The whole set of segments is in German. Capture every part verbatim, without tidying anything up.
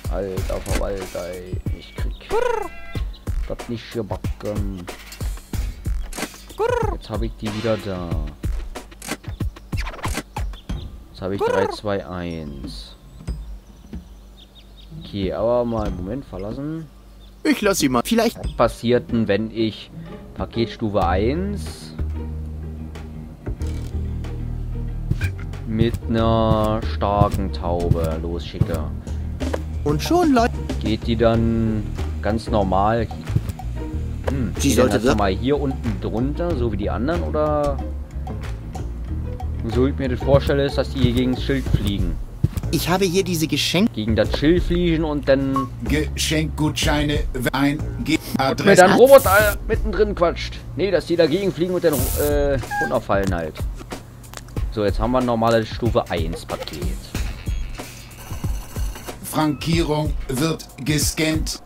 Alter Verwalter, ey. Ich krieg das nicht gebacken. Jetzt habe ich die wieder da. Jetzt habe ich drei, zwei, eins. Okay, aber mal Moment verlassen. Ich lasse sie mal. Vielleicht. Was passiert denn, wenn ich Paketstufe eins mit einer starken Taube losschicke? Und schon, Leute. Geht die dann ganz normal? Hm, Sie sollte das mal hier unten drunter, so wie die anderen, oder? So ich mir das vorstelle, ist, dass die hier gegen das Schild fliegen. Ich habe hier diese Geschenke. Gegen das Schild fliegen und dann... Geschenkgutscheine ein Mir Adresse. dann Roboter mittendrin quatscht. Nee, dass die dagegen fliegen und dann äh, runterfallen halt. So, jetzt haben wir ein normales Stufe eins Paket. Frankierung wird gescannt.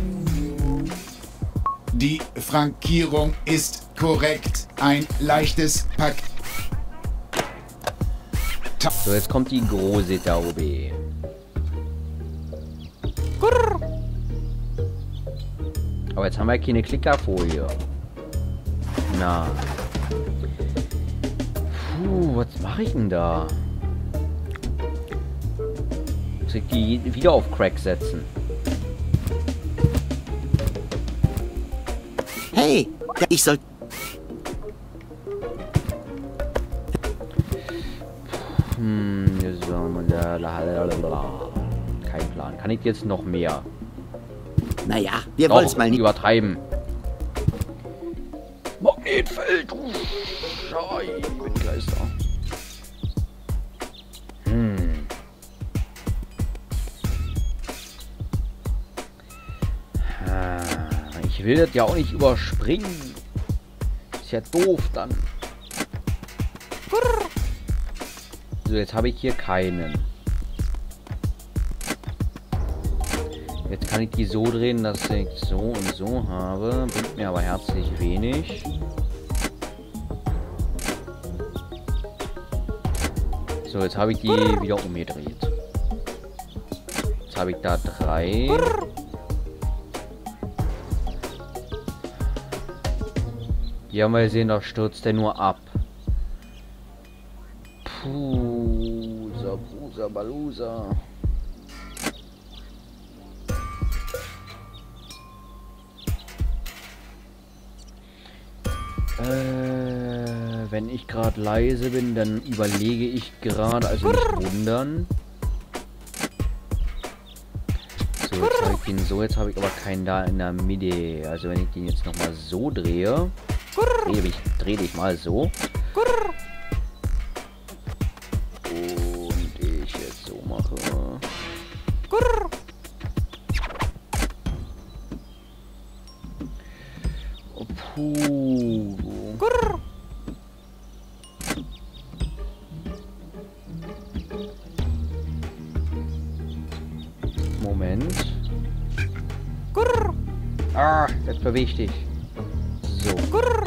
Die Frankierung ist korrekt. Ein leichtes Paket. So, jetzt kommt die große Taube. Aber jetzt haben wir keine Klickerfolie. Na. Puh, was mache ich denn da? Muss ich die wieder auf Crack setzen? Hey, ich soll. Hm, so, kein Plan. Kann ich jetzt noch mehr? Naja, wir wollen es mal nicht übertreiben. Magnetfeld, du Schei, ich bin gleich da. Hm. Ich will das ja auch nicht überspringen. Ist ja doof dann. So, jetzt habe ich hier keinen. Jetzt kann ich die so drehen, dass ich so und so habe. Bringt mir aber herzlich wenig. So, jetzt habe ich die wieder umgedreht. Jetzt habe ich da drei. Hier haben wir gesehen, da stürzt der nur ab. Puh, Brusa, Balusa. Äh, wenn ich gerade leise bin, dann überlege ich gerade, also nicht wundern. So, jetzt habe ich den so, jetzt habe ich aber keinen da in der Mitte. Also wenn ich den jetzt nochmal so drehe, drehe ich, drehe ich mal so. Und ich jetzt so mache. Oh, puh. Moment. Ah, jetzt beweg dich. So.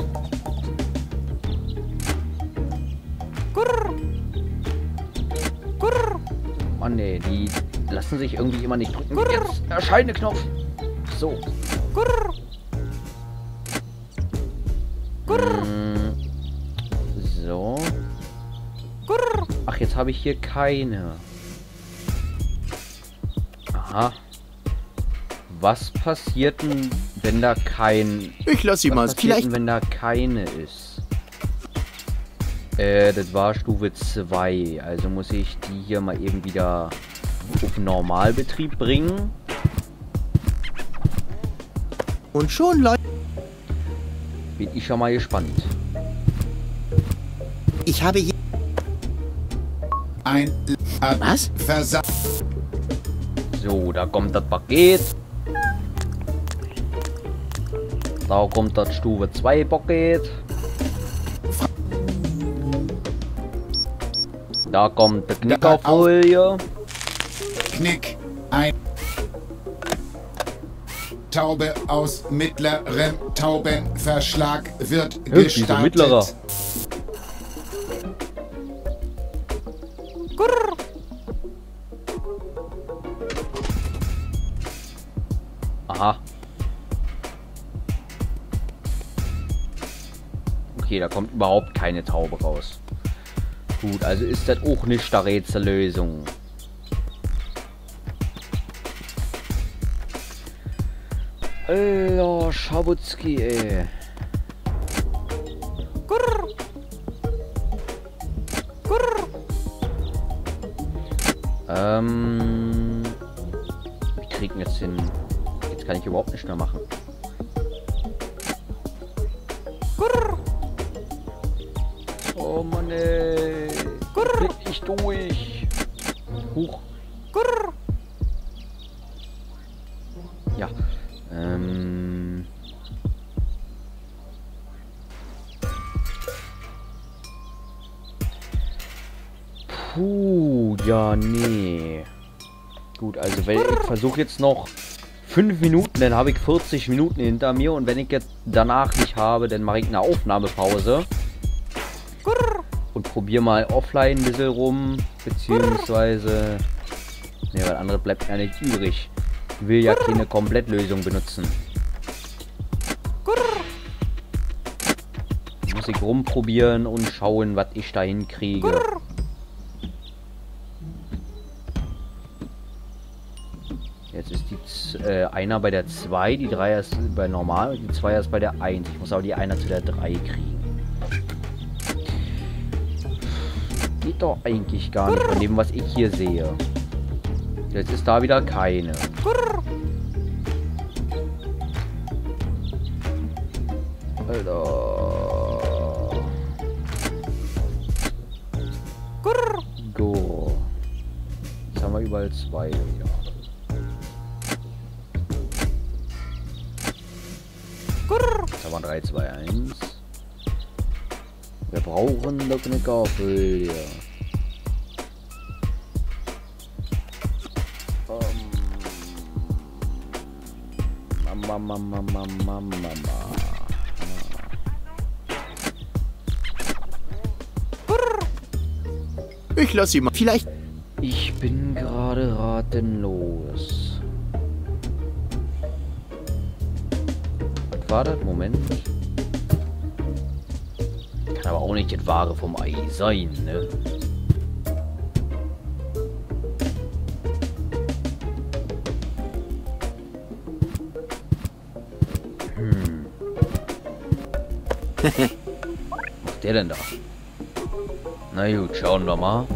Mann, nee, die lassen sich irgendwie immer nicht drücken. Jetzt erscheine Knopf. So. Hm. So. Ach, jetzt habe ich hier keine. Aha. Was passiert denn, wenn da kein... Ich lasse sie mal. Was passiert Vielleicht. denn, wenn da keine ist? Äh, das war Stufe zwei. Also muss ich die hier mal eben wieder auf Normalbetrieb bringen. Und schon, Leute. Bin ich schon mal gespannt. Ich habe hier. Ein Was? Versand. So, da kommt das Paket. Da kommt das Stufe zwei Paket. Da kommt die Knickerfolie. Knick. Ein Taube aus mittlerem Taubenverschlag wird Wieso gestartet. mittlerer? Aha. Okay, da kommt überhaupt keine Taube raus. Gut, also ist das auch nicht der Rätsellösung. Alter, Schabutzki, ey. Kurr. Kurr. Ähm... Wir kriegen jetzt hin. Jetzt kann ich überhaupt nicht mehr machen. Kurr. Oh Mann, ey. Kurr. Blick nicht durch. Huch. Kurr. Ja. Ähm. Puh, ja, nee. Gut, also wenn ich versuche jetzt noch fünf Minuten, dann habe ich vierzig Minuten hinter mir und wenn ich jetzt danach nicht habe, dann mache ich eine Aufnahmepause. Und probiere mal offline ein bisschen rum, beziehungsweise... Ne, weil andere bleibt ja nicht übrig. Ich will ja keine Komplettlösung benutzen. Muss ich rumprobieren und schauen, was ich da hinkriege. Jetzt ist die Z äh, einer bei der zwei, die drei ist bei normal und die zwei ist bei der eins. Ich muss aber die einer zu der drei kriegen. Geht doch eigentlich gar nicht von dem, was ich hier sehe. Jetzt ist da wieder keine. Alter. Go. Jetzt haben wir überall zwei wieder. Jetzt haben wir drei, zwei, eins. Wir brauchen doch eine Gabel hier. Mama, Mama, Mama, Mama. Ich lass sie mal. Vielleicht. Ich bin gerade ratenlos. Was war das? Moment. Kann aber auch nicht das Wahre vom Ei sein, ne? Hm. Was macht der denn da? Na gut, schauen wir mal.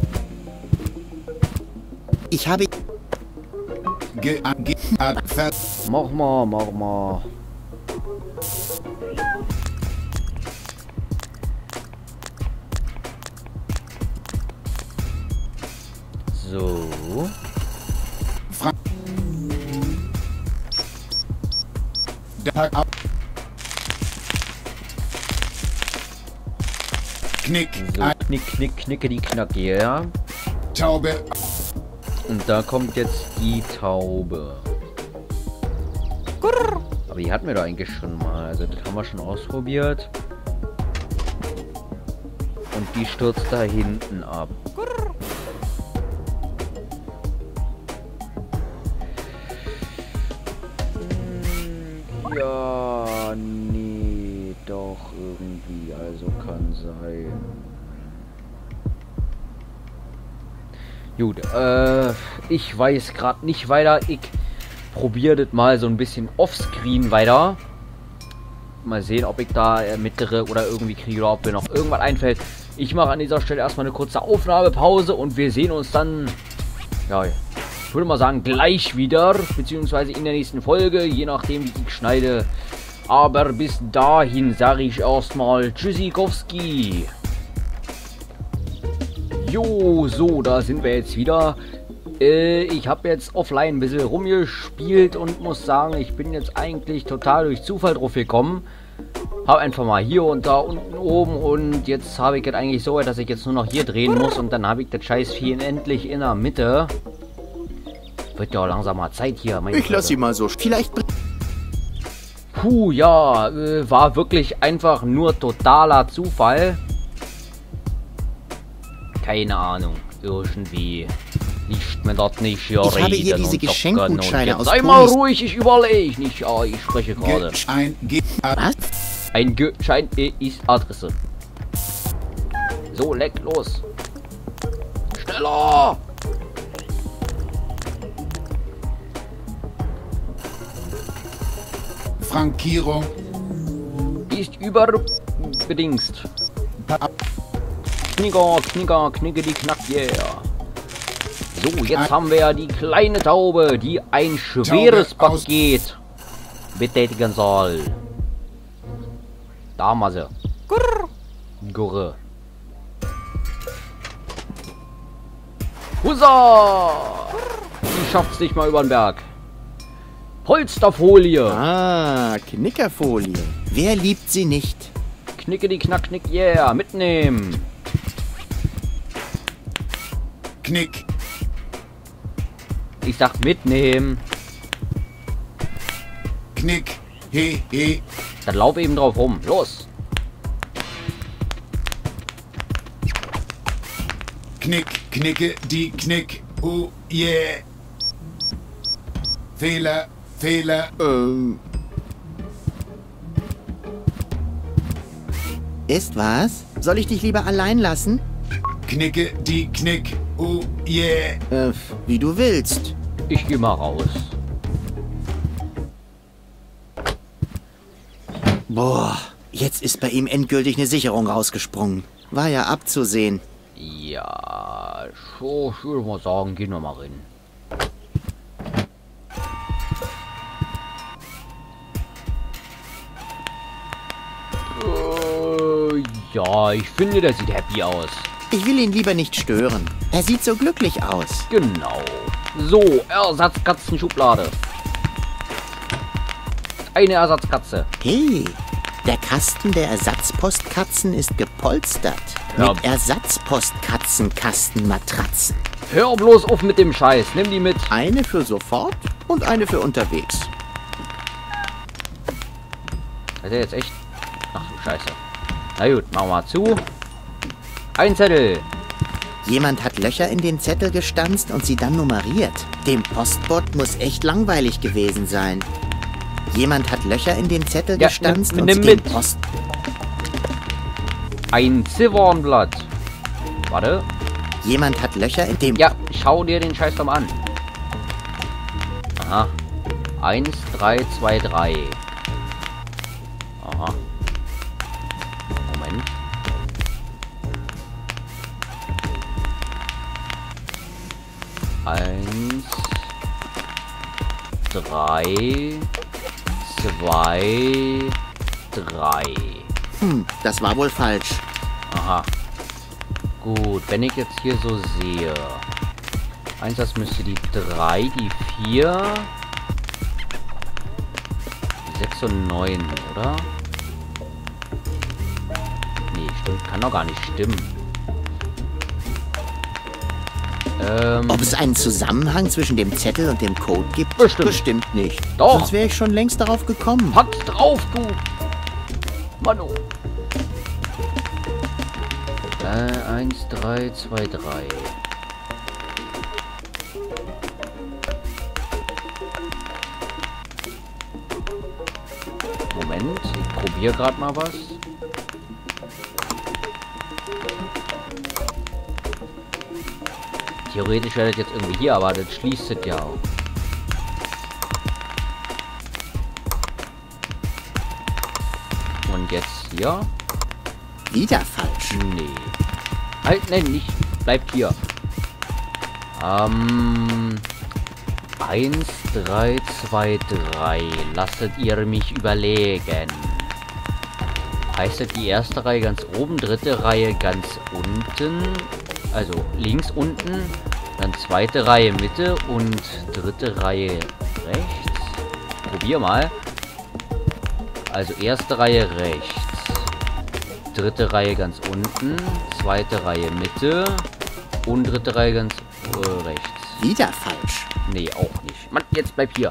Ich habe... Ge ge ver Mach mal, mach mal. So. Fra Der ab Knick, So, knick, knick, knicke die Knacke, ja. Taube. Und da kommt jetzt die Taube. Aber die hatten wir doch eigentlich schon mal. Also das haben wir schon ausprobiert. Und die stürzt da hinten ab. Hm, ja, nee, doch irgendwie. Also kann sein. Gut, äh, ich weiß gerade nicht weiter. Ich probiere das mal so ein bisschen offscreen weiter. Mal sehen, ob ich da äh, mittlere oder irgendwie kriege oder ob mir noch irgendwas einfällt. Ich mache an dieser Stelle erstmal eine kurze Aufnahmepause und wir sehen uns dann, ja, ich würde mal sagen, gleich wieder, beziehungsweise in der nächsten Folge, je nachdem wie ich schneide. Aber bis dahin sage ich erstmal Tschüssikowski. Jo, so, da sind wir jetzt wieder. Äh, ich habe jetzt offline ein bisschen rumgespielt und muss sagen, ich bin jetzt eigentlich total durch Zufall drauf gekommen. Habe einfach mal hier und da unten oben und jetzt habe ich jetzt eigentlich so weit, dass ich jetzt nur noch hier drehen muss und dann habe ich das scheiß Vieh endlich in der Mitte. Wird ja langsam mal Zeit hier. Meine Ich lass sie mal so. Vielleicht... Puh, ja, äh, war wirklich einfach nur totaler Zufall. Keine Ahnung, irgendwie Nicht mehr dort nicht hier Ich habe hier reden diese und docken Geschenkgutscheine und jetzt aus sei mal Tonis- ruhig, ich überlege nicht. Ja, ich spreche gerade. Ge ein Ge Was? Ein Gutschein ist Adresse. So, leck los. Schneller! Frankierung. Ist überbedingst. Knicker, Knicker, Knicke die Knack, yeah. So, jetzt haben wir die kleine Taube, die ein schweres Taube aus- Paket betätigen soll. Da haben wir sie. Gurr. Gurre. Hussa! Die schafft's nicht mal über den Berg. Polsterfolie. Ah, Knickerfolie. Wer liebt sie nicht? Knicke die Knack, Knick, yeah. Mitnehmen. Knick. Ich sag mitnehmen. Knick. He, he. Dann lauf eben drauf rum. Los. Knick. Knicke die Knick. Oh yeah. Fehler. Fehler. Ähm. Ist was? Soll ich dich lieber allein lassen? Knicke die Knick. Oh yeah. Äh, wie du willst. Ich geh mal raus. Boah, jetzt ist bei ihm endgültig eine Sicherung rausgesprungen. War ja abzusehen. Ja, so, ich würde mal sagen, gehen wir mal rein. Äh, ja, ich finde, der sieht happy aus. Ich will ihn lieber nicht stören. Er sieht so glücklich aus. Genau. So, Ersatzkatzenschublade. Eine Ersatzkatze. Hey, der Kasten der Ersatzpostkatzen ist gepolstert. Ja. Mit Ersatzpostkatzenkastenmatratzen. Hör bloß auf mit dem Scheiß. Nimm die mit. Eine für sofort und eine für unterwegs. Hat er jetzt echt... Ach du Scheiße. Na gut, machen wir mal zu. Ein Zettel. Jemand hat Löcher in den Zettel gestanzt und sie dann nummeriert. Dem Postbot muss echt langweilig gewesen sein. Jemand hat Löcher in den Zettel Ja, gestanzt nimm- und nimm sie dem mit. Post... Ein Ziffernblatt. Warte. Jemand hat Löcher in dem... Ja, schau dir den Scheiß doch mal an. Aha. Eins, drei, zwei, drei. Aha. Moment. Eins, drei, zwei, drei. Hm, das war wohl falsch. Aha. Gut, wenn ich jetzt hier so sehe. Eins, das müsste die drei, die vier, die sechs und neun, oder? Nee, stimmt, kann doch gar nicht stimmen. Ähm, Ob es einen Zusammenhang zwischen dem Zettel und dem Code gibt? Bestimmt. Bestimmt nicht. Doch. Sonst wäre ich schon längst darauf gekommen. pack drauf, du! Manu! Äh, eins, drei, zwei, drei. Moment, ich probiere gerade mal was. Theoretisch wäre das jetzt irgendwie hier, aber das schließt es ja auch. Und jetzt hier? Wieder falsch. Nee. Halt, nein, nicht. Bleibt hier. Ähm. Eins, drei, zwei, drei. Lasset ihr mich überlegen. Heißt das die erste Reihe ganz oben, dritte Reihe ganz unten? Also links unten, dann zweite Reihe Mitte und dritte Reihe rechts. Ich probier mal. Also erste Reihe rechts. Dritte Reihe ganz unten, zweite Reihe Mitte und dritte Reihe ganz äh, rechts. Wieder falsch. Nee, auch nicht. Mann, jetzt bleib hier.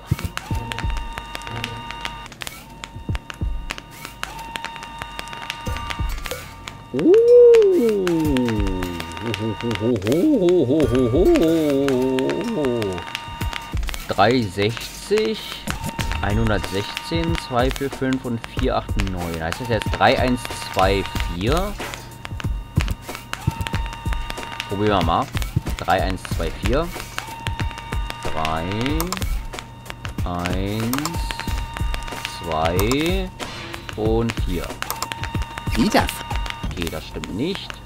dreihundertsechzig, hundertsechzehn, zweihundertfünfundvierzig und vierhundertneunundachtzig. Heißt das jetzt drei eins zwei vier? Probieren wir mal. drei eins zwei vier. drei, eins, zwei und vier. Wieder. Okay, das stimmt nicht.